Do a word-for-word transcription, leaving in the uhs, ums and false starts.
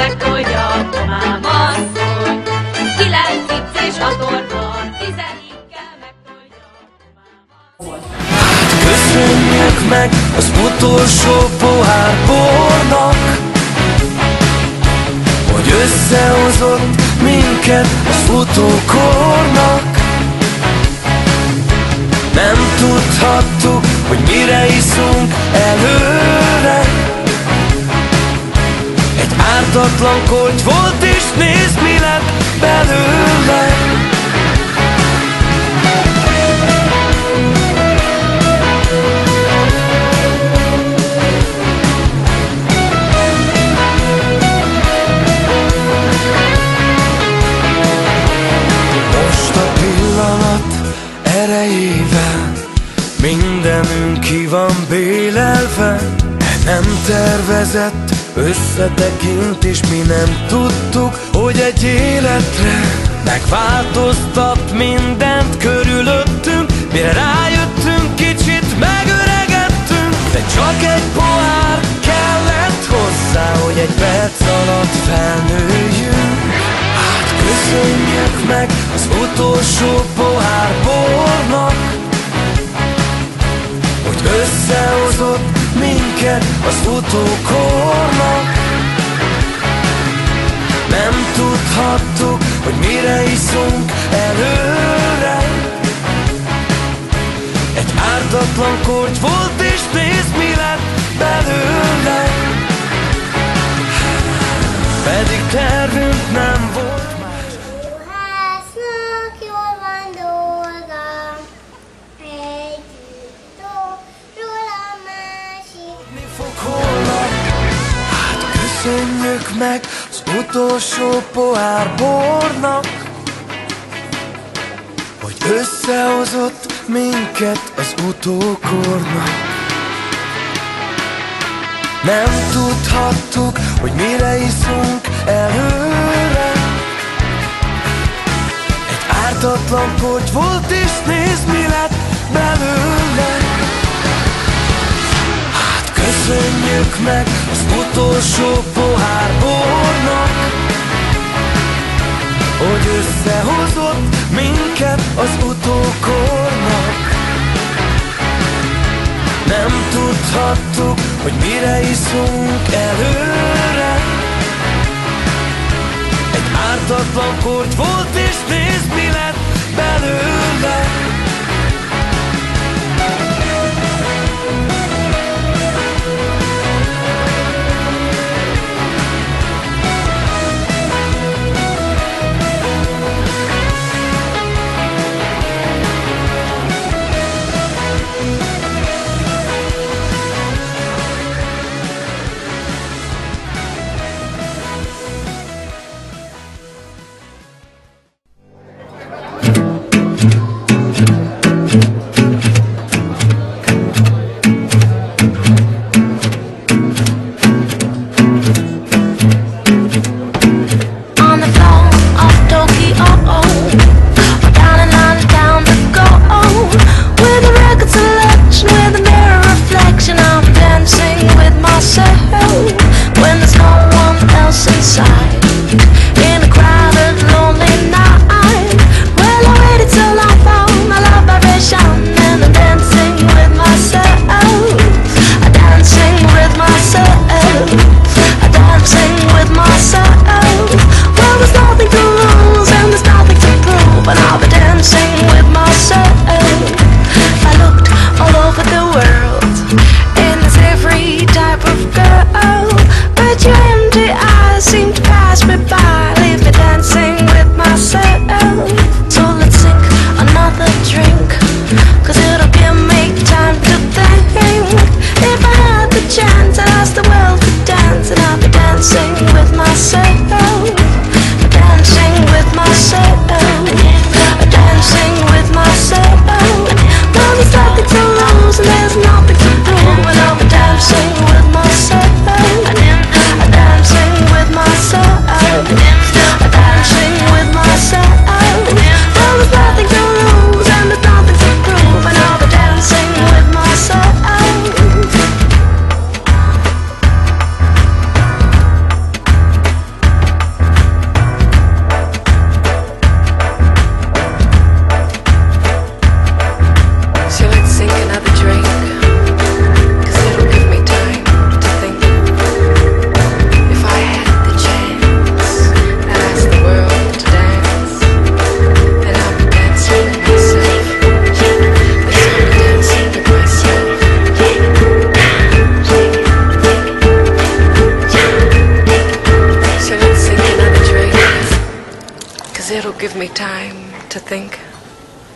megtolja a mám asszony. Kilenc icc és hat orban, tizenikkel megtolja a mám asszony. Köszönjük meg az utolsó pohár bornak, hogy összehozott minket a futókornak. Nem tudhattuk, hogy mire iszunk előre. Egy ártatlan korty volt, és nézd, mi lett belőle. Most a pillanat erejével mindenünk ki van bélelve. Nem tervezett, összetekint, és mi nem tudtuk, hogy egy életre megváltoztat mindent körülöttünk. Mire rájöttünk, kicsit megöregedtünk, de csak egy pohár kellett hozzá, hogy egy perc alatt felnőjünk. Hát köszönjük meg az utolsó pohár bornak, hogy összehozott minket az futókornak. Nem tudhattuk, hogy mire iszunk előre. Egy ártatlan korty volt, és nézd, mi lett belőle. Pedig tervünk nem volt más. Háznak jól van dolga, egyik tóról a másik. Mi fog holnap? Hát köszönjük meg az utolsó pohár bornak, hogy összehozott minket az utókornak. Nem tudhattuk, hogy mire iszunk előre. Egy ártatlan korty volt, és nézd, mi lett belőle. Hát köszönjük meg az utolsó pohár bornak, hogy összehozott minket az utókornak. Nem tudhattuk, hogy mire iszunk előre. Egy ártatlan korty volt, és nézd, mi lett belőle. because it'll give me time to think.